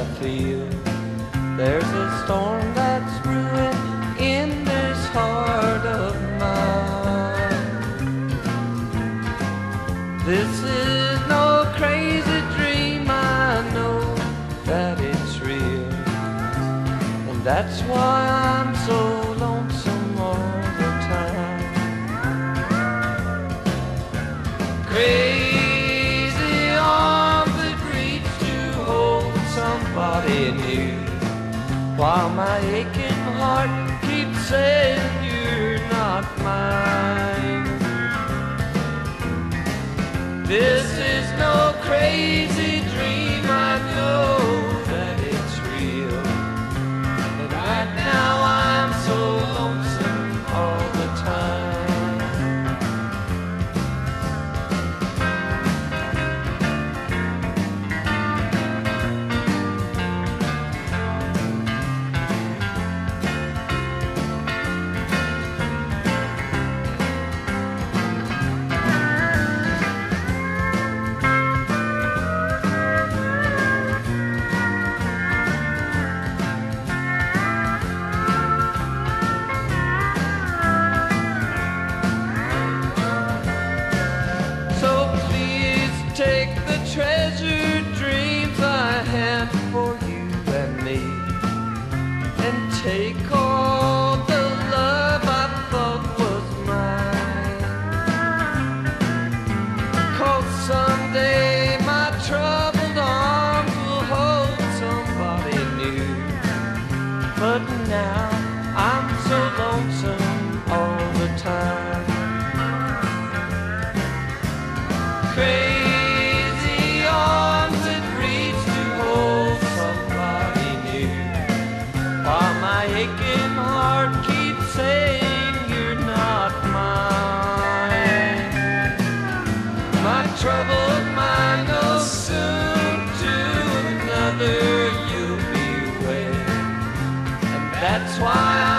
I feel there's a storm that's brewing in this heart of mine. This is no crazy dream, I know that it's real, and that's why I'm so lonesome all the time. Crazy arms that reach to hold somebody new, while my aching heart keeps saying you're not mine. This is no crazy dream, I know that it's real, and right now I'm so lonesome all the time. Take the treasured dreams I had for you and me, and take all the love I thought was mine. 'Cause someday my troubled arms will hold somebody new, but now I'm so lonesome all the time. Crazy arms that reach to hold somebody new, while my aching heart keeps saying you're not mine. My troubled mind knows soon to another you'll be wed, and that's why